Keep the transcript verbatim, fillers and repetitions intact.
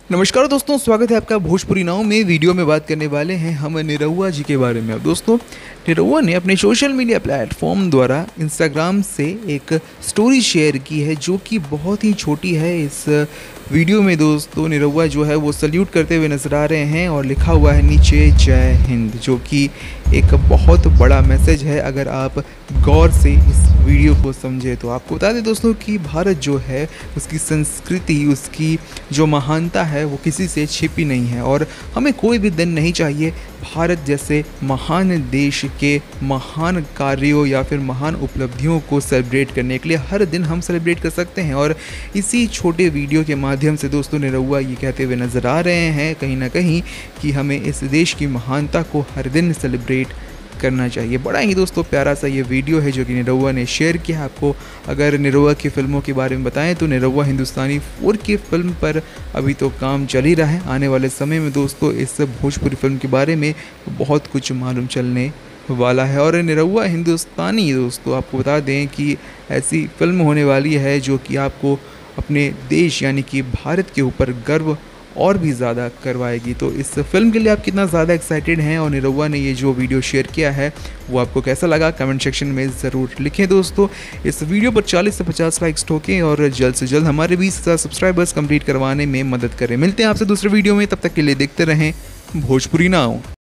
नमस्कार दोस्तों, स्वागत है आपका भोजपुरी नाव में। वीडियो में बात करने वाले हैं हम निरहुआ जी के बारे में। अब दोस्तों, निरहुआ ने अपने सोशल मीडिया प्लेटफॉर्म द्वारा इंस्टाग्राम से एक स्टोरी शेयर की है जो कि बहुत ही छोटी है। इस वीडियो में दोस्तों निरहुआ जो है वो सल्यूट करते हुए नजर आ रहे हैं और लिखा हुआ है नीचे जय हिंद, जो कि एक बहुत बड़ा मैसेज है अगर आप गौर से इस वीडियो को समझे तो। आपको बता दें दोस्तों कि भारत जो है उसकी संस्कृति, उसकी जो महानता है वो किसी से छिपी नहीं है और हमें कोई भी दिन नहीं चाहिए भारत जैसे महान देश के महान कार्यों या फिर महान उपलब्धियों को सेलिब्रेट करने के लिए हर दिन हम सेलिब्रेट कर सकते हैं। और इसी छोटे वीडियो के माध्यम से दोस्तों निरहुआ ये कहते हुए नज़र आ रहे हैं कहीं ना कहीं कि हमें इस देश की महानता को हर दिन सेलिब्रेट करना चाहिए। बड़ा ही दोस्तों प्यारा सा ये वीडियो है जो कि निरहुआ ने शेयर किया। आपको अगर निरहुआ की फ़िल्मों के बारे में बताएं तो निरहुआ हिंदुस्तानी फोर की फिल्म पर अभी तो काम चल ही रहा है। आने वाले समय में दोस्तों इस भोजपुरी फिल्म के बारे में बहुत कुछ मालूम चलने वाला है। और निरहुआ हिंदुस्तानी दोस्तों आपको बता दें कि ऐसी फिल्म होने वाली है जो कि आपको अपने देश यानी कि भारत के ऊपर गर्व और भी ज़्यादा करवाएगी। तो इस फिल्म के लिए आप कितना ज़्यादा एक्साइटेड हैं और निरहुआ ने ये जो वीडियो शेयर किया है वो आपको कैसा लगा कमेंट सेक्शन में ज़रूर लिखें। दोस्तों इस वीडियो पर चालीस से पचास लाइक्स ठोकें और जल्द से जल्द हमारे बीस हज़ार सब्सक्राइबर्स कंप्लीट करवाने में मदद करें। मिलते हैं आपसे दूसरे वीडियो में, तब तक के लिए देखते रहें भोजपुरी नाव।